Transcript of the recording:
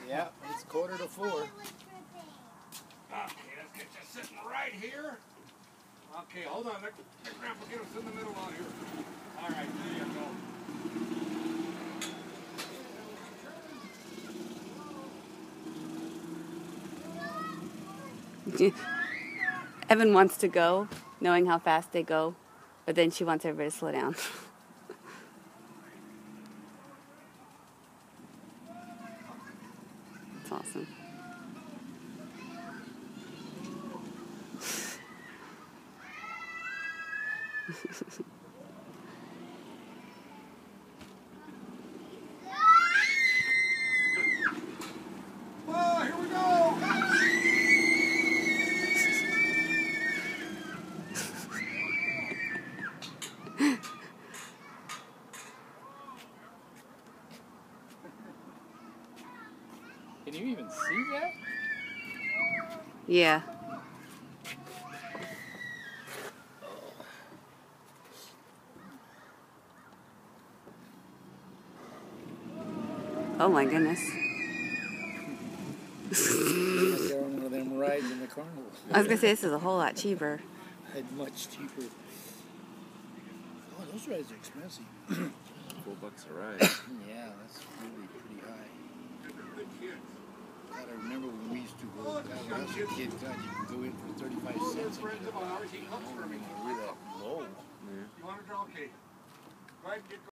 Yeah, it's 3:45. Okay, let's get you sitting right here. Okay, hold on. Let Grandpa get us in the middle out here. All right, there you go. Evan wants to go, knowing how fast they go, but then she wants everybody to slow down. That's awesome. Whoa, here we go. Can you even see that? Yeah. Oh my goodness. They're on one of them rides in the carnival. I was going to say, this is a whole lot cheaper. Much cheaper. Oh, those rides are expensive. $4 a ride. Yeah, that's really pretty high. God, I remember when we used to go, God, when I was a kid, God, you could go in for 35 cents. Friends of ours, he comes for me. We're that low. You want to draw? Okay. Go ahead and get